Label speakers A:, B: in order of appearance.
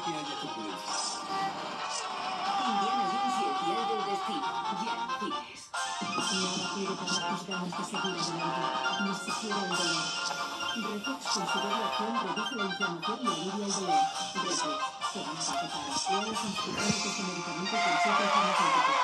A: que haya turbulencia.
B: Indiana Jones y el fiel del destino. Ya en cines.
C: Nada puede pagar tus ganas de seguir adelante, ni siquiera el dolor. Retex con su doble acción reduce la inflamación y alivia el dolor. Retex, fórmula de paro. Lean los instrucciones de este medicamento y consulte al farmacéutico.